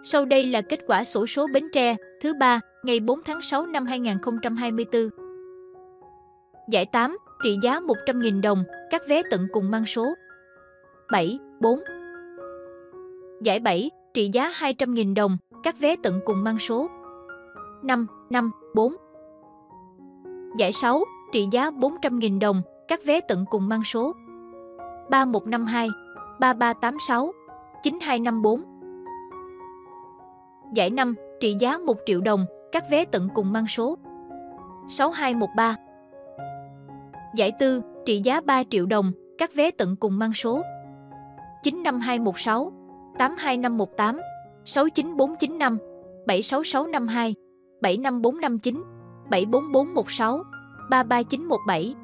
Sau đây là kết quả xổ số Bến Tre thứ 3 ngày 4 tháng 6 năm 2024. Giải 8, trị giá 100.000 đồng, các vé tận cùng mang số 7, 4. Giải 7, trị giá 200.000 đồng, các vé tận cùng mang số 5, 5, 4. Giải 6, trị giá 400.000 đồng, các vé tận cùng mang số 3152, 3386, 9254. Giải 5, trị giá 1 triệu đồng, các vé tận cùng mang số 6213. Giải 4, trị giá 3 triệu đồng, các vé tận cùng mang số 95216, 82518, 69495, 76652, 75459, 74416, 33917.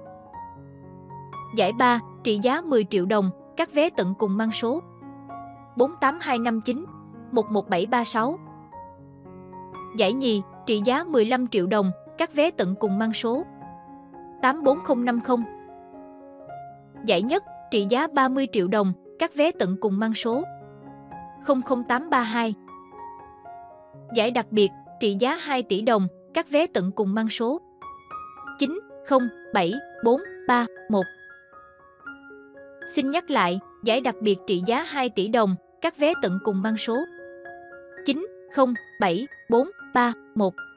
Giải 3, trị giá 10 triệu đồng, các vé tận cùng mang số 48259, 11736. Giải nhì, trị giá 15 triệu đồng, các vé tận cùng mang số 84050. Giải nhất, trị giá 30 triệu đồng, các vé tận cùng mang số 00832. Giải đặc biệt, trị giá 2 tỷ đồng, các vé tận cùng mang số 907431. Xin nhắc lại, giải đặc biệt trị giá 2 tỷ đồng, các vé tận cùng mang số 907431.